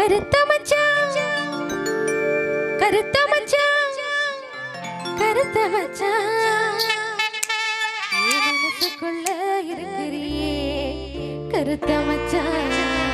கருத்த மச்சான் கருத்த மச்சான் கருத்த மச்சான் மனசுக்குள்ள இருக்கிறியே கருத்த மச்சான்.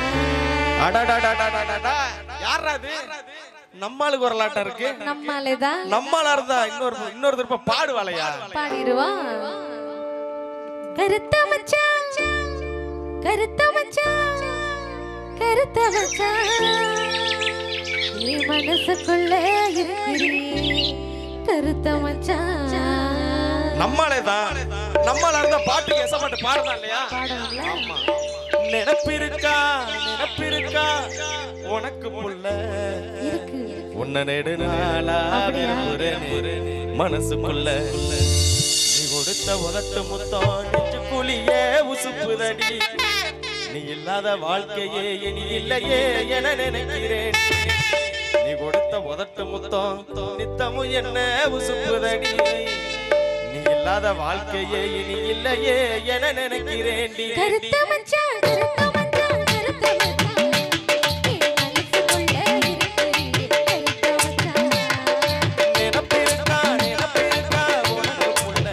யாரா அது? நம்மளுக்கு ஒரு லாட்டம் இருக்கு. நம்மாலேதான் நம்மளா இருந்தா இன்னொரு திருப்ப பாடுவாளையா? பாடிடுவா. கருத்த மச்சான் கருத்த மச்சான் கருத்த மச்சான் நீ மனசுக்குள்ள இருக்கிறியே கருத்த மச்சான். நம்மளேதான் நம்மளா இருந்தா பாட்டுக்கு எசப்பட்டு பாடுதான் இல்லையா? ஆமா. நினைப்பிருக்கா நினைப்பிருக்கா உனக்கு புள்ள இருக்கு உன்ன நெடு நாளா மனசுக்குள்ள நீ கொடுத்த உதட்டு முத்தம் நெஞ்சு குழியே உசுப்புதடி நீ இல்லாத வாழ்க்கையே இனி இல்லையே என நினைக்கிறேன். நீ கொடுத்த உதட்டு முத்தம் நித்தமும் என்ன உசுப்புதடி நீ இல்லாத வாழ்க்கையே இனி இல்லையே என நினைக்கிறேன். கருத்த மச்சான் கருத்த மச்சான் கருத்த மச்சான் நீ மனசுக்குள்ள இருக்கிறியே கருத்த மச்சான். நினைப்பிருக்கா நினைப்பிருக்கா உனக்கு புள்ள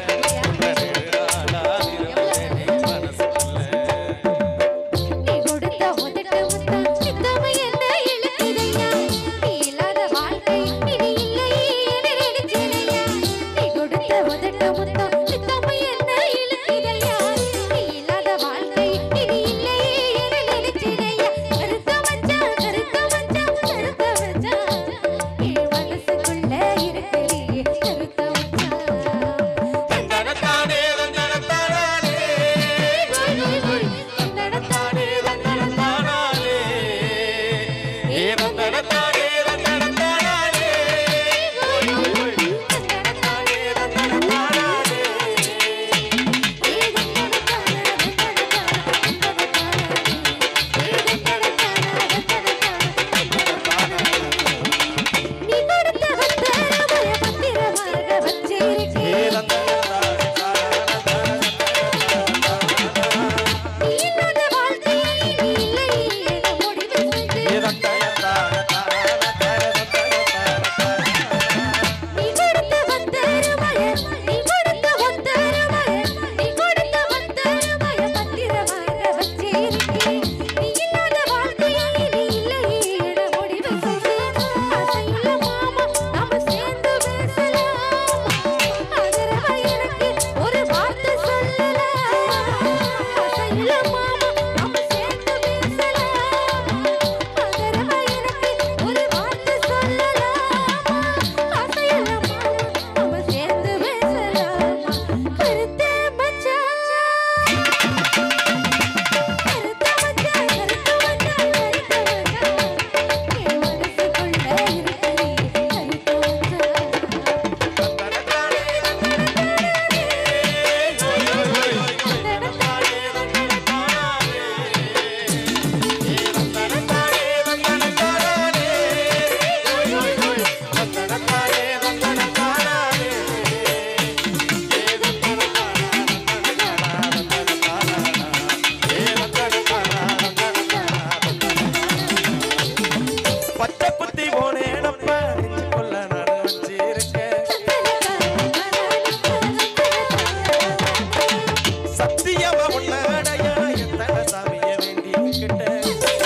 மனசுக்குள்ள நீ கொடுத்த உதட்டு முத்தம் நித்தமும் என்ன இழுக்குதையா நீ இல்லாத வாழ்க்கை இனி இல்லையே என நினைச்சேனையா. நீ கொடுத்த உதட்டு முத்தம் நித்தமும் என்ன இழுக்குதையா நீ இல்லாத வாழ்க்கை இனி இல்லையே என நினைச்சேனையா. கருத்த மச்சான் கருத்த மச்சான் கருத்த மச்சான் நீ மனசுக்குள்ள இருக்கிறியே கருத்த மச்சான். தந்தனத்தானே தந்தனத்தானே நடத்தானே தந்தனத்தானே ஏ தந்தனத்தானே தந்தனத்தானே நீ கொடுத்த வந்தரமய பத்திரமாக வச்சிருக்கேன். நீ இல்லாத வாழ்க்கையை நீ இல்லை என முடிவு செஞ்சு நீ கொடுத்த வந்தரமய நீ கொடுத்த வந்தரமய நீ கொடுத்த வந்தரமய பத்திரமாக வச்சிருக்கேன். நீ இல்லாத வாழ்க்கையை நீ இல்லை என முடிவு செஞ்சு அசையுள்ள மாமா நாம சேர்ந்து பேசலாம். ஆதரவா எனக்கு ஒரு வார்த்தை சொல்லலாம். அசையுள்ள மாமா நாம சேர்ந்து பேசலாம். ஆதரவா எனக்கு ஒரு வார்த்தை சொல்லலாம். அசையுள்ள மாமா நாம சேர்ந்து பேசலாம். கருத்த மச்சான் கருத்த மச்சான் கருத்த மச்சான் கருத்த மச்சான் என் மனசுக்குள்ள இருக்கிறியே கருத்த பச்சை குத்தி போனேனப்ப நெஞ்சுக்குள்ள நான் வச்சிருக்கேன். சத்தியமா உன்னடைய எத்தனை சாமிய வேண்டிக்கிட்டேன்.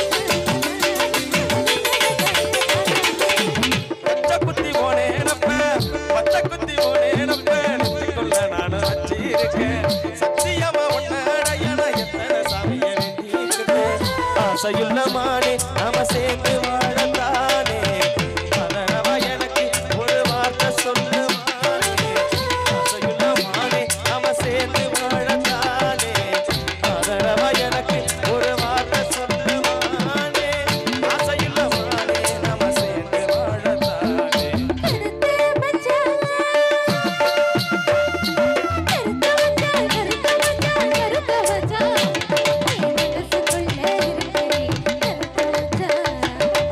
பச்சை குத்தி போனேனப்ப பச்சை குத்தி போனேனப்ப நெஞ்சுக்குள்ள நான் வச்சிருக்கேன். சத்தியமா உன்னடைய எத்தனை சாமிய வேண்டிக்கிட்டேன். ஆசையுள்ள மானே நாம சேர்ந்து வாழத்தானே அதனவா எனக்கு ஒரு வார்த்தை சொல்லு மானே. ஆசையுள்ள மானே நாம சேர்ந்து வாழத்தானே அதனவா எனக்கு ஒரு வார்த்தை சொல்லு மானே. ஆசையுள்ள மானே நாம சேர்ந்து வாழத்தானே. கருத்த மச்சான் கருத்த மச்சான் கருத்த மச்சான் கருத்த மச்சான் என் மனசுக்குள்ள இருக்கிறியே கருத்த மச்சான்.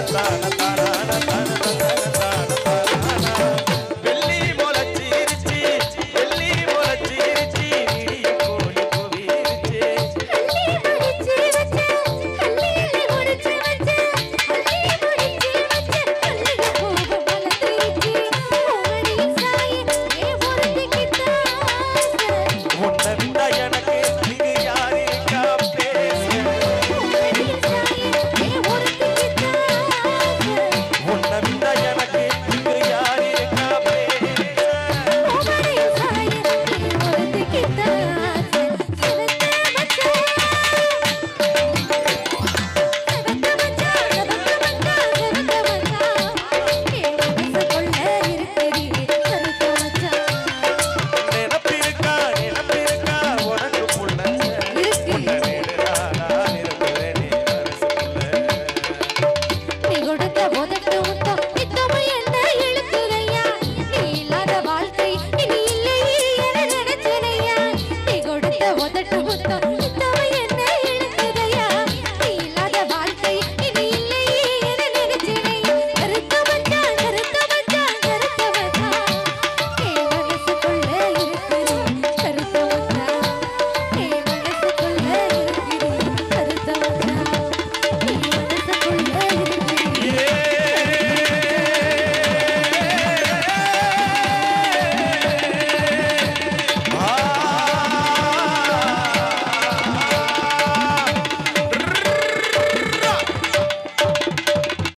தான தான